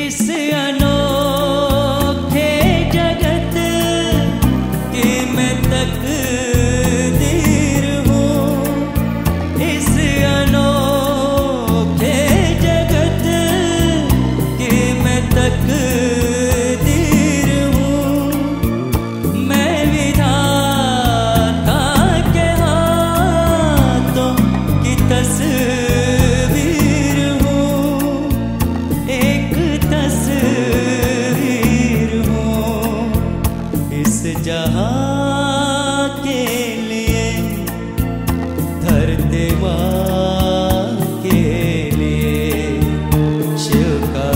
इस अनोखे जगत की मैं तकदीर हूँ। इस अनोखे जगत की मैं तकदीर हूँ। मैं विधाता के हाथों की तस्वीर हूँ। एक तस्वीर हूँ इस जहां के लिए, धरती माँ के लिए। शिव का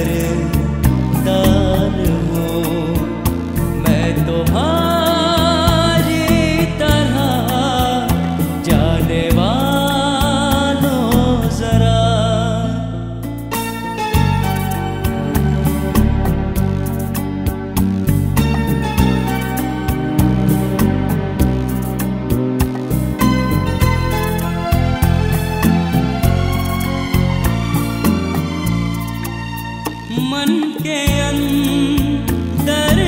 वरदान हूँ मैं तुम्हारी तरह, जाने वालों जरा। मन के अंदर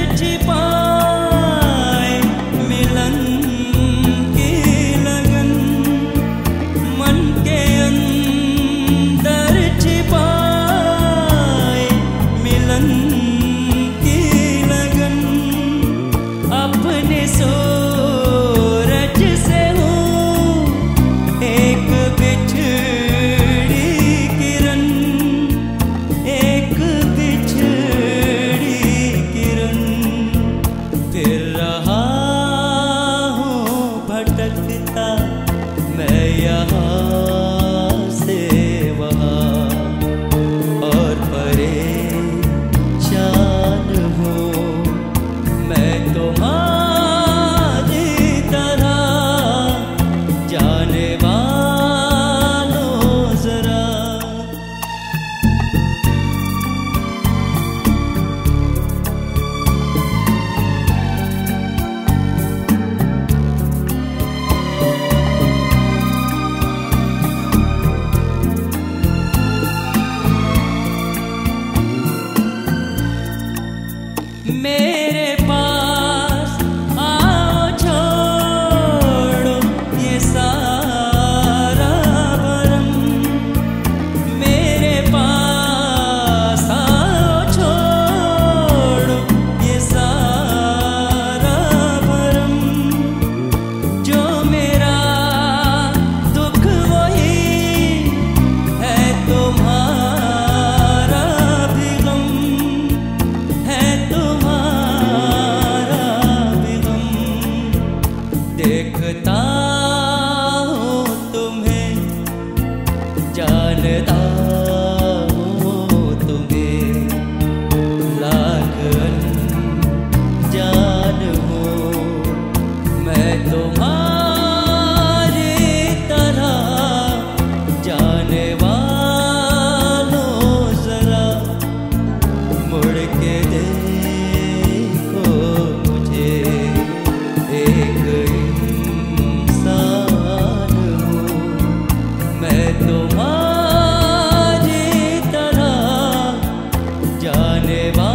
छिपाए मिलन की लगन। मन के अंदर छिपाए मिलन की लगन। अपने सूरज से हूँ एक बिछड़ी किरण, एक बिछड़ी किरण। फिर रहा हूँ भटकता मैं यहाँ से वहाँ, और परेशान हूँ मैं तुम्हारी तरह, जाने वालों जरा। मेरे पास आओ, छोड़ो ये सारा भरम। मेरे पास आओ, छोड़ो ये सारा भरम। जो मेरा दुख वही है तुम्हारा भी गम, है तुम्हारा भी गम। देखता हूँ तुम्हें, जानता हूँ तुम्हें, लाख अनजान हूँ मैं तुम्हारी तरह, जाने वालों जरा। मुड़ के देखो मुझे, एक इंसान हूँ मैं तुम्हारी तरह, जाने वालों